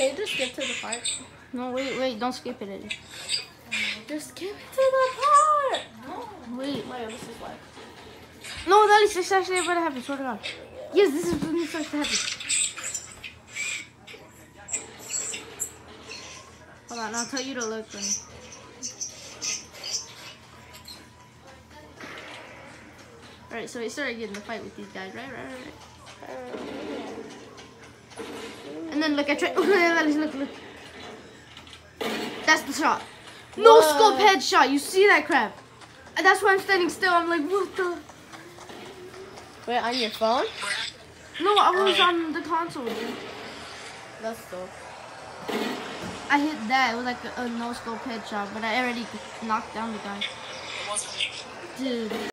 Can you just skip to the part? No, wait, don't skip it. Just skip to the part. No. Wait. Mario, this is why. No, that is actually about to happen. Swear to God. Yes, this is when it starts to happen. Hold on, I'll tell you to look. Then. Alright, so he started getting the fight with these guys, right? And then look, I tried. Look. That's the shot. No scope headshot. You see that crap? And that's why I'm standing still. I'm like, what the? Wait, on your phone? No, I was on the console, dude. That's dope. I hit that. It was like a no scope headshot, but I already knocked down the guy. Dude.